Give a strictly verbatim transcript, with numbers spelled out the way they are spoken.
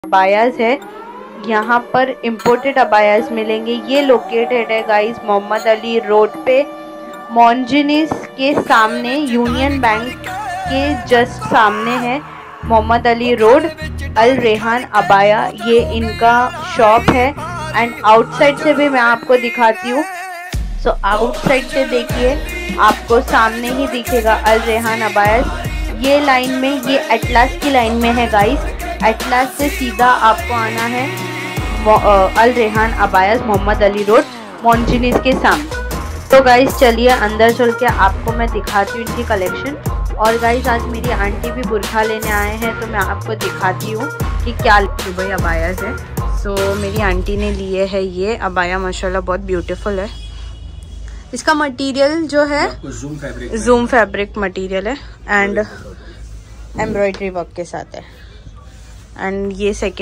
Abayas है, यहाँ पर इम्पोर्टेड अबायास मिलेंगे। ये लोकेटेड है गाइस मोहम्मद अली रोड पे, मॉन्जिनिस के सामने, यूनियन बैंक के जस्ट सामने है मोहम्मद अली रोड, अल रेहान अबाया, ये इनका शॉप है। एंड आउटसाइड से भी मैं आपको दिखाती हूँ। सो आउटसाइड से देखिए, आपको सामने ही दिखेगा अल रेहान अबायास। ये लाइन में, ये एटलास की लाइन में है गाइस। एटलास से सीधा आपको आना है अल रेहान अबायास, मोहम्मद अली रोड, मॉन्जिनिस के सामने। तो गाइस चलिए अंदर चल के आपको मैं दिखाती हूँ इनकी कलेक्शन। और गाइस आज मेरी आंटी भी बुरखा लेने आए हैं, तो मैं आपको दिखाती हूँ कि क्या दुबई अबायास है। सो so, मेरी आंटी ने लिए है ये अबाया, माशाल्लाह बहुत ब्यूटीफुल है। इसका मटेरियल जो है zoom fabric zoom fabric material है एंड एम्ब्रॉयडरी वर्क के साथ है। एंड ये सेकेंड